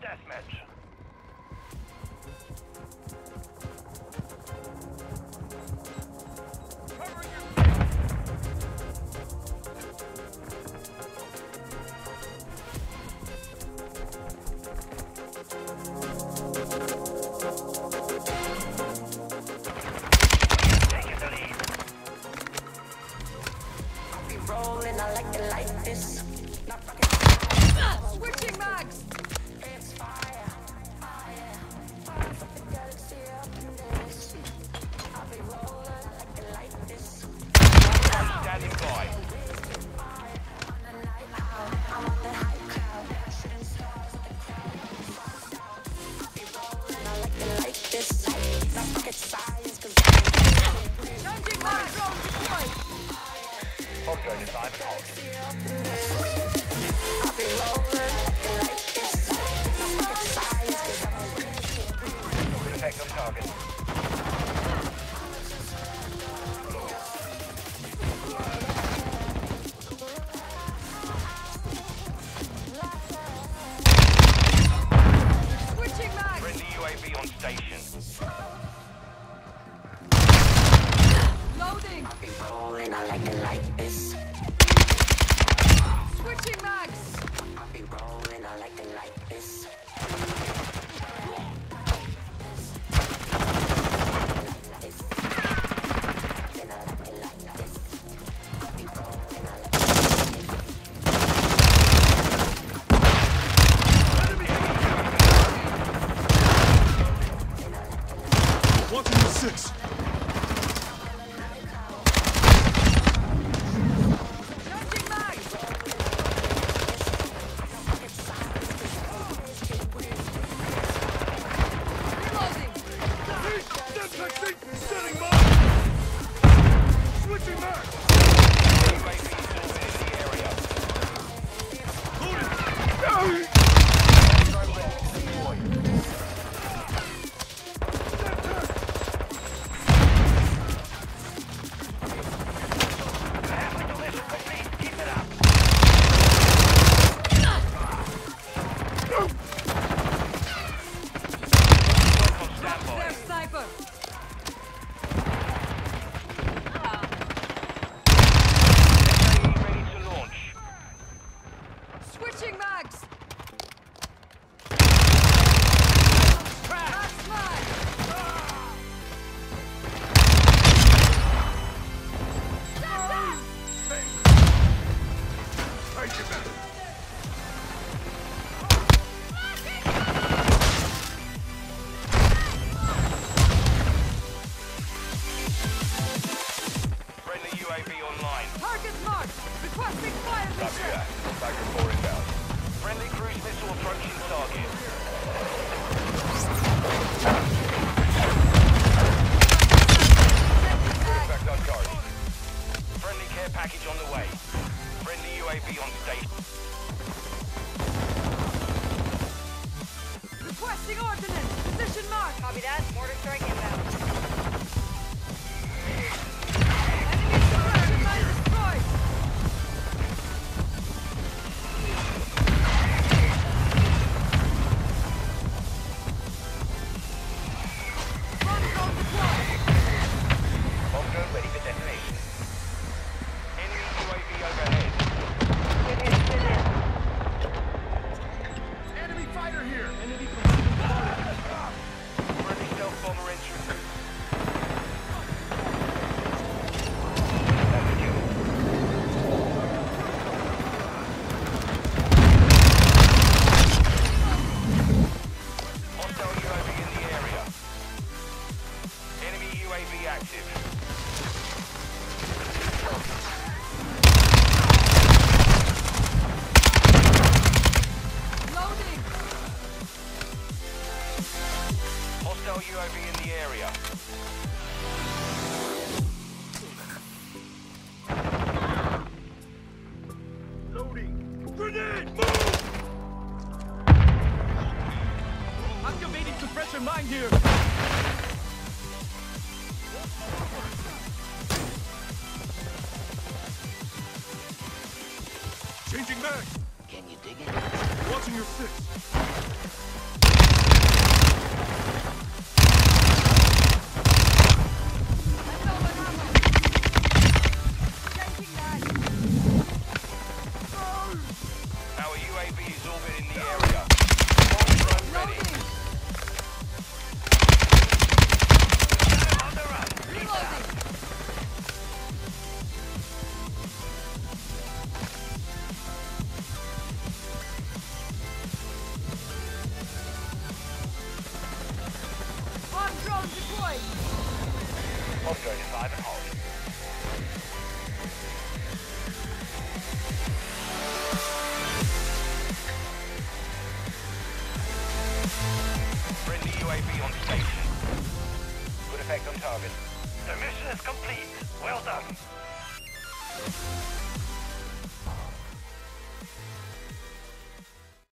deathmatch. Rolling, I like it like this. Switching mags! It's fire, fire from the galaxy up in this. I'll be rolling like it like this. Standing by. On the night out, I'm on the high cloud. Shooting stars at the crowd. I'll be rolling, I like it like this. Not rocket science, cause Changing mags! Drone deployed! Hostile inside the hole. I'll be rolling like it like this. Not rocket science, cause I'm Effect on target. Switching mags! Friendly UAV on station. Loading! be rolling, I like it like this. Switching mags! I'll be rolling, I like it like this. Then I like it like this. I'll be rolling, I like it like this. Watching the six. Changing mags! Reloading! Setting mine. Switching back. UAV still in the area. Loading. Keep it up. On standby. Their sniper! UAV ready to launch. Switching mags! Max mag! Thank you, man. Friendly UAV online. Target marked! Requesting fire mission! Factor 4 inbound. Friendly cruise missile approaching target. Effect on target. Friendly care package on the way. Friendly UAV on station. Requesting ordnance! Position marked! Copy that. Mortar strike inbound. Enemy submarine mine destroyed! Front zone deployed! Bomb drone ready for detonation. Enemy UAV overhead. Enemy fighter here. Friendly stealth bomber entering. That's a kill. Hostile UAV in the area. Enemy UAV active. Loading! Hostile UAV in the area. Loading. Grenade. Move. Activating suppression mine here. Changing mag. Can you dig it? Watching your six. Go to 5 and hold.